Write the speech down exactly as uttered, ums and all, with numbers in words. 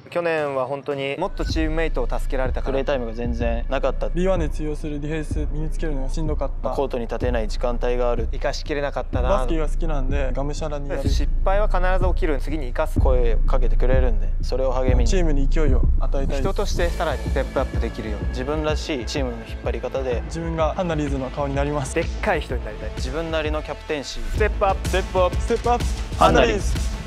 去年は本当にもっとチームメイトを助けられたから、プレータイムが全然なかった。 ビーワン で通用するディフェンス身につけるのがしんどかった。 コートに立てない時間帯がある。生かしきれなかったな。 バスケが好きなんでがむしゃらにやる。 失敗は必ず起きる。次に生かす。声をかけてくれるんで、それを励みにチームに勢いを与えたい。 人としてさらにステップアップできるように、自分らしいチームの引っ張り方で自分がハンナリーズの顔になります。 でっかい人になりたい。自分なりのキャプテンシー。ステップアップステップアップステップアップハンナリーズ。